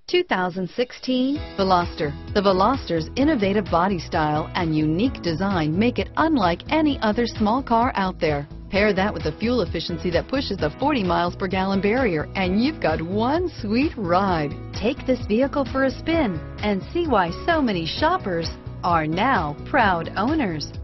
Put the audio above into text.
2016 Veloster. The Veloster's innovative body style and unique design make it unlike any other small car out there. Pair that with the fuel efficiency that pushes the 40 miles per gallon barrier, and you've got one sweet ride. Take this vehicle for a spin and see why so many shoppers are now proud owners.